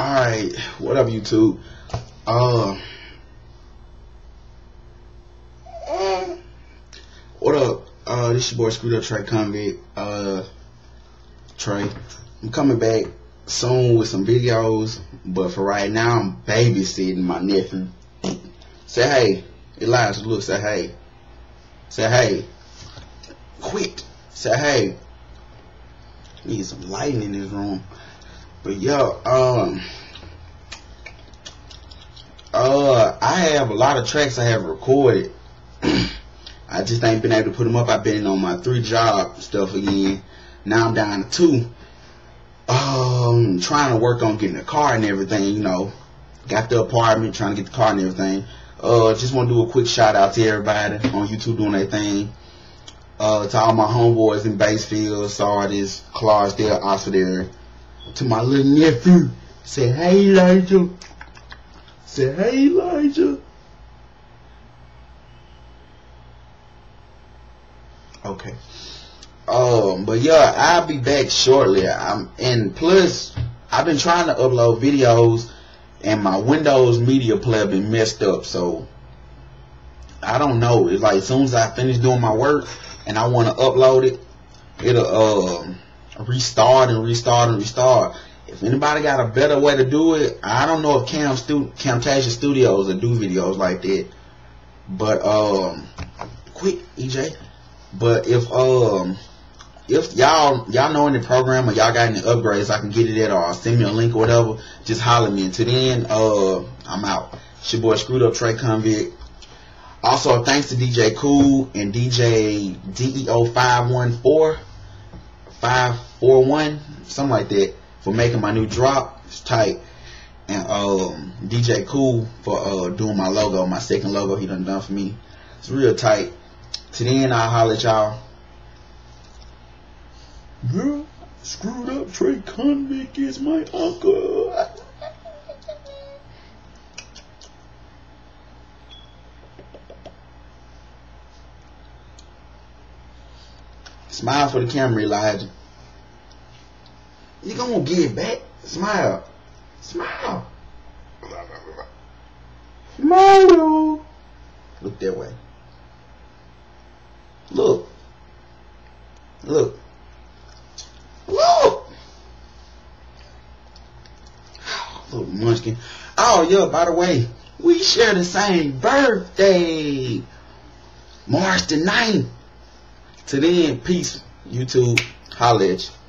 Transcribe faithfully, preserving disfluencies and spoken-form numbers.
Alright, what up YouTube? Uh What up? Uh this your boy Screwed Up Trey Convict. Uh Trey. I'm coming back soon with some videos, but for right now I'm babysitting my nephew. Say hey. Elijah, look, say hey. Say hey. Quick. Say hey. Need some lighting in this room. But yo, um, uh, I have a lot of tracks I have recorded. I just ain't been able to put them up. I've been on my three job stuff again. Now I'm down to two. Um, trying to work on getting a car and everything. You know, got the apartment, trying to get the car and everything. Uh, just want to do a quick shout out to everybody on YouTube doing their thing. Uh, to all my homeboys in Basefield, Sardis, Clarksdale, Oxford area. To my little nephew, say hey Elijah. Say hey Elijah. Okay. Um, but yeah, I'll be back shortly. I'm and plus I've been trying to upload videos and my Windows Media Player been messed up, so I don't know. It's like as soon as I finish doing my work and I want to upload it, it'll um restart and restart and restart. If anybody got a better way to do it, I don't know if Cam Stu Camtasia Studios will do videos like that. But um, quick E J. But if um, if y'all y'all know any program or y'all got any upgrades, I can get it at or send me a link or whatever. Just holler at me. Until then, uh, I'm out. It's your boy Screwed Up Trey Convict. Also, thanks to D J Cool and D J D E O five one four. five four one, something like that, for making my new drop. It's tight. And um D J Cool for uh doing my logo, my second logo he done done for me. It's real tight. To then I'll holler at y'all. Girl, Screwed Up Trey Convict is my uncle. Smile for the camera, Elijah. You gonna get it back? Smile. Smile. Smile. Look that way. Look. Look. Look. Little munchkin. Oh, yeah, by the way, we share the same birthday. March the ninth. To then, peace, YouTube. Holla at you.